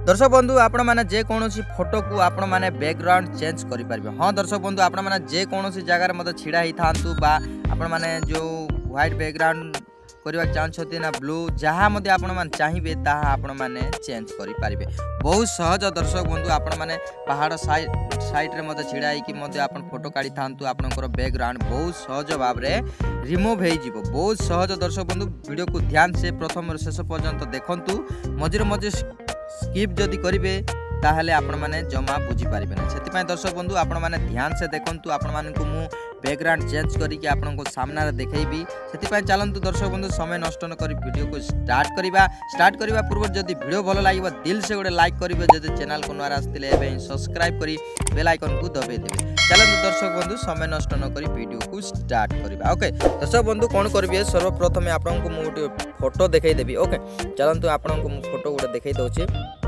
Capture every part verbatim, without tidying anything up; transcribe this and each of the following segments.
दर्शक बंधु आपण मैंने जेकोसी फोटो को आपण मैंने बैकग्राउंड चेंज करें। हाँ दर्शक बंधु आपण मैंने जेकोसी जगार मत छिड़ा ही था आपण मैंने जो व्हाइट बैकग्राउंड करवा चाहते ना ब्लू जहाँ मध्य आपण मैंने चाहिए ताहा आपण मैंने चेंज करें। बहुत सहज दर्शक बंधु आपण मैंने पहाड़ साइड साइड रे मत छिड़ा ही मध्य आपण फोटो काढ़ी था आपंकर बैकग्राउंड बहुत सहज भाव में रिमूव हो बहुत सहज। दर्शक बंधु वीडियो को ध्यान से प्रथम शेष पर्यंत देखंतु मझे मझे स्किप जदि करेंगे ताहले आपण माने जमा बुझी पारिबे ना। सेति दर्शक बंधु आपण माने ध्यान से देखंतु आपण माने को मु बैकग्राउंड चेंज करिके आपण को सामना रे देखेबी। सेति चलंतु दर्शक बंधु समय नष्ट न करी वीडियो को स्टार्ट करिबा। स्टार्ट करिबा पूर्व जदि वीडियो भलो लागिबा दिल से गोटे लाइक करिबे। जदि चैनल को नया आस्तिले एबे सब्सक्राइब करी बेल आइकन को दबे देबे। चलंतु दर्शक बंधु समय नष्ट न करी वीडियो को स्टार्ट करिबा। ओके दर्शक बंधु कोन करबे सर्वप्रथम आपण को मु गोटे फोटो देखाई देबी। ओके चलंतु आपण को मु फोटो गोटे देखाई दउची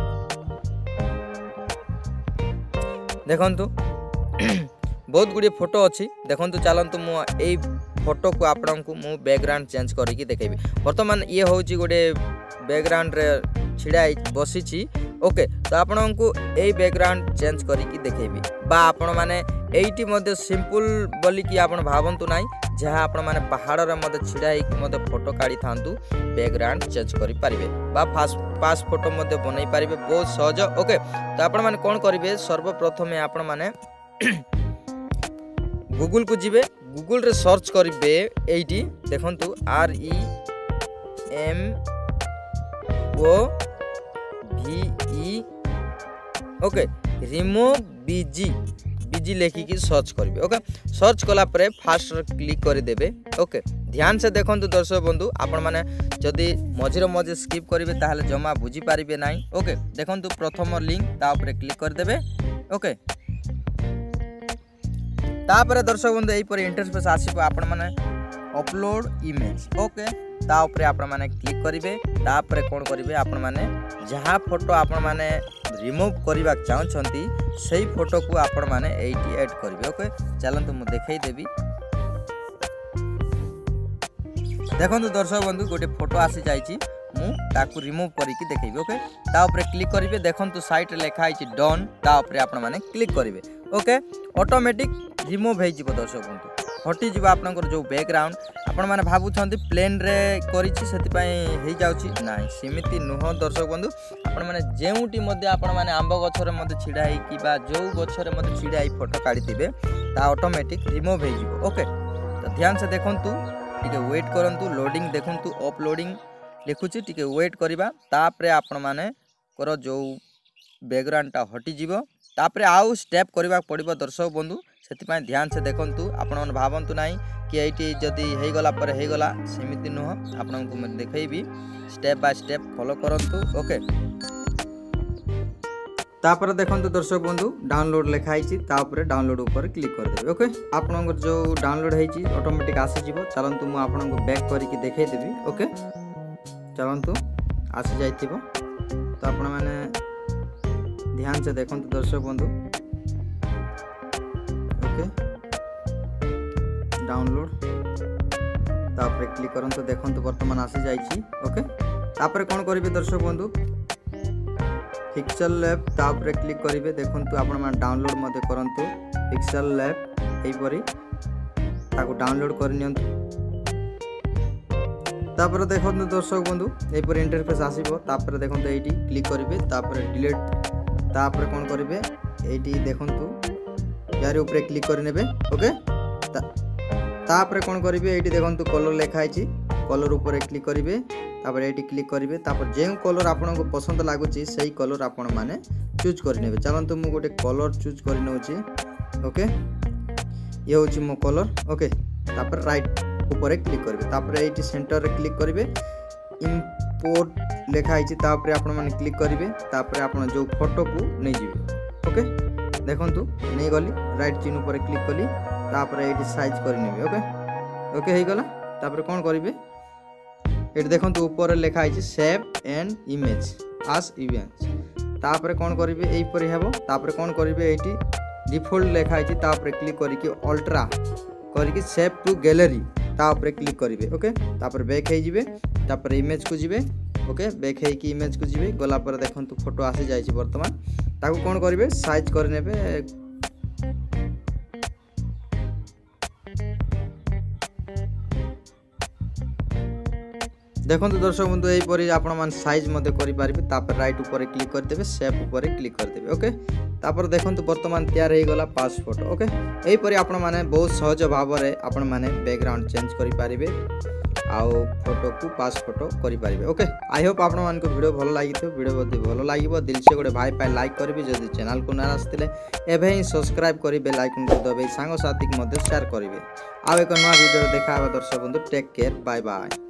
देखंतु बहुत गुड़े फोटो अच्छी देखंतु चलंतु मु एई फोटो को आपन को मु बैकग्राउंड चेंज करिकी देखेबी। वर्तमान ये होची गोटे बैकग्राउंड रे छिड़ा बसी छी। ओके तो आपन को एई बैकग्राउंड चेंज करिकी देखेबी बा आपन माने एईटी मध्ये सिंपल बोली कि आपन भावंतु नाही जहाँ आपण माने पहाड़ रे मते छिड़ा ही मते फोटो काढी थांतु बैकग्राउंड चेंज करि पारिबे बा फास्ट पास फोटो मते बनै पारिबे बहुत सहज। ओके तो आपण माने कोन करिवे सर्वप्रथम आपण माने गूगल को जिबे गूगल रे सर्च करिवे एईटी देखंतु आर ई एम ओ भी ई ओके रिमूव बीजी बीजी लेखिकी सर्च करेंगे। ओके सर्च कला परे फास्ट क्लिक कर देबे। ओके ध्यान से देखंतु दर्शक बंधु आपण माने जदि मझिर मझे स्किप करेंगे ताहले जमा बुझी पारिबे नाही। ओके देखंतु प्रथम लिंक ता ऊपर क्लिक कर देबे। ओके तापर दर्शक बंधु एई पर इंटरफेस आसीबो आपण माने अपलोड इमेज। ओके ता ऊपर आपण माने क्लिक करेंगे तापर कोन करेंगे आपण माने जहाँ फोटो आपण माने रिमूव करबा चाहछंती सही फोटो को आपण माने एटी ऐड करिवे। ओके चलंतु मु देखाई देबी देखंतु दर्शक बंधु गोटे फोटो आसी जाईची मु ताकू रिमूव करिकी देखेबी। ओके ता ऊपर क्लिक करिवे देखंतु साइट लेखा आइची डन ता ऊपर आपण माने क्लिक करिवे। ओके ऑटोमेटिक रिमूव हे जिवो दर्शक बंधु हटी जीव आपनकर जो बैकग्राउंड आपण माने भाबुछंती प्लेन रे करिछि सेति पई हे जाउछि नाही सेमिति नुह दर्शक बंधु आपण माने जेउटी मध्ये आपण माने आंब गछरे मध्ये छिडा हे कि बा जो गछरे मध्ये छिडा हे फोटो काढी दिबे ता ऑटोमेटिक रिमूव हे जिवो। ओके तो ध्यान से देखंतु टिके वेट करंतु लोडिंग देखंतु अपलोडिंग लिखुछि टिके वेट करिबा तापरे आपण माने कर जो बैकग्राउंड ता हटी जीवो तापरे आउ स्टेप करबा पड़िबो दर्शक बंधु सेति ध्यान से देखंतु आपण मन भावंतु नाही कि एटी जदी हे गला पर हे गला सेमिति नुह आपण को मैं देखेबी स्टेप बाय स्टेप फॉलो करंतु। ओके तापर देखंतु दर्शक बंधु डाउनलोड लिखा हिची ता ऊपर डाउनलोड ऊपर क्लिक कर देबे। ओके आपण जो डाउनलोड हिची ऑटोमेटिक आसी जीवो। चलंतु मु आपण को बैक करिकि देखाई देबी। ओके चलंतु आसी जाइथिबो तो आपण माने ध्यान से देखंतु दर्शक बंधु। ओके डाउनलोड तापर क्लिक करंतु देखंतु वर्तमान आसी जाईची। ओके तापर कोन करिवे दर्शक बंधु पिक्सल लैब तापर क्लिक करिवे देखंतु आपण मान डाउनलोड मध्ये करंतु पिक्सल लैब एई परी ताको डाउनलोड कर नियंतु। तापर देखंतु दर्शक बंधु एई परी इंटरफेस आसीबो तापर देखंतु एईटी क्लिक करिवे तापर डिलीट तापर कोन करिवे एईटी देखंतु यार ऊपर क्लिक कर नेबे। ओके तापर कोन करिवे एटी देखंतु कलर लेखा आइची कलर ऊपर क्लिक करिवे तापर एटी क्लिक करिवे तापर जे कलर आपन को पसंद लागुची सही कलर आपन माने चूज कर नेबे। चलंतु मु गोटे कलर चूज कर नउची। ओके ये होची मो कलर। ओके तापर राइट ऊपर क्लिक करिवे तापर एटी सेंटर रे क्लिक करिवे इंपोर्ट लेखा आइची तापर आपन माने क्लिक करिवे तापर आपन जो फोटो को नै जिवे। ओके देखंतु नै गली राइट चिन्ह ऊपर क्लिक कली तापर एटी साइज कर नेबे। ओके ओके हे गला तापर कोन करिवे एटी देखंतु ऊपर लेखा आइची save and image as image तापर कोन करिवे एई परि हेबो तापर कोन करिवे एटी डिफॉल्ट लेखा आइची तापर क्लिक करिके अल्ट्रा करिके सेव टू गैलरी ता ऊपर क्लिक करिवे। ओके तापर बैक हे जिवे तापर इमेज को जिवे ओके बैक है कि इमेज को जिवे गला पर देखंतु फोटो आसी जाइछि वर्तमान ताको कोन करिवे साइज कर नेबे देखो दर्शक बंधु यहीपरी आपण मान साइज मध्य करि पारिबे तापर राइट ऊपर क्लिक कर देबे शेप ऊपर क्लिक कर देबे ओके तापर देखंतु वर्तमान तैयार हे गला पास फोटो ओके यहीपरी आपण माने बहुत सहज भाव रे आपण माने बैकग्राउंड चेंज करि पारिबे आउ फोटो को पास फोटो करि पारिबे ओके आई होप आपण मान को वीडियो भलो लागि तो वीडियो बदी भलो लागिबो दिल से गोटे भाई पाई लाइक करबी जदि चैनल को ना आस्तिले एभे ही सब्सक्राइब करि बेल आइकन को दबे सांग साथी के मध्य शेयर करिवे आ एक नवा वीडियो देखा दर्शक बंधु टेक केयर बाय बाय।